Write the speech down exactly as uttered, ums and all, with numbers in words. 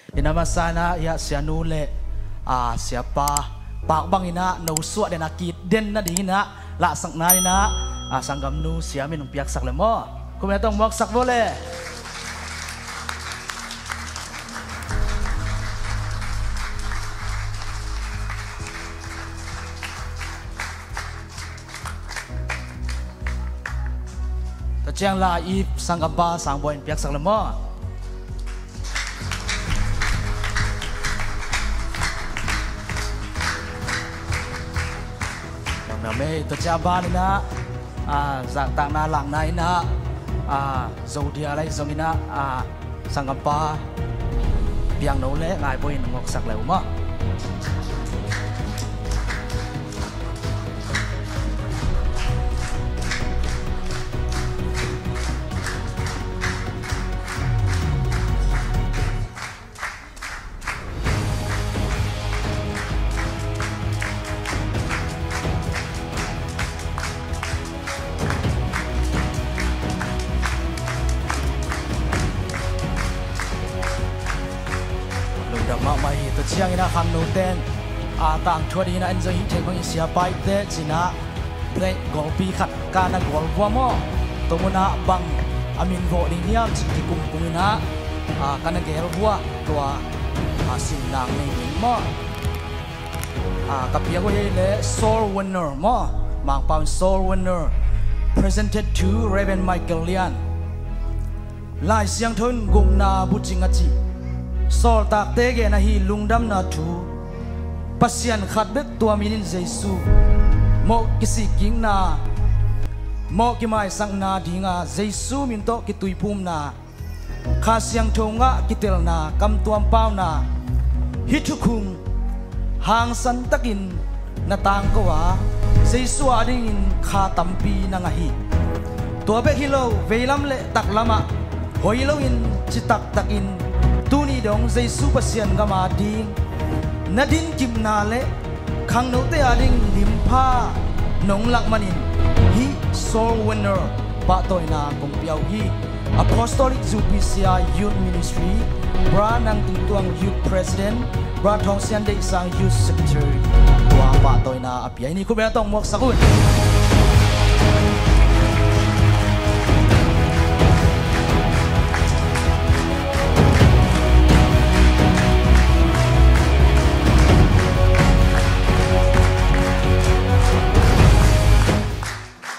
inamasana ya sianule a siapa pak bang ina no suat den akit den na dingina la sak na ina a sanggam nu siamin piak sak lemo kuma tong mok sak boleh Jang la if sanggapa sangboin piak sak lemo yang name to jaba ni na ah zak tak na lang na ina ah zodia lai zongina ah sanggapa piang no le ngai boin ngok sak leu mo Siang ina kham no ten a tang thodi na enjoy theng bang sia pai te china play gol pi khat kana gol wa mo tomuna bang amin vo ding niam chi ki kum kum ina a kana gel bua tua a sin nang nei ni mo a kapia ko le soul winner mo mang pam soul winner presented to Reverend Michael Lian lai siang thon gum na bu chinga chi Sol tak tege na hi lungdam na tu pasian khatbek tua minin Jesu mo kisi king na mo kimai sang na dinga Jesu minto kitui pum na khasyang thonga kitel na kam tuam pau na hithukung hang san takin na tang ko wa Jesu ading kha tampi na nga hi tua be hilo veilam le taklama hoilo in chitak takin Tuni dong Jesu pasian gama ding nadin kim na le khang no te aling limpa nong lak manin hi soul winner pa toy na kong piao hi apostolic zupisia youth ministry bra nang tuang youth president bra thong sian de sang youth secretary wa pa toy na apia ni ko ba tong mok sakun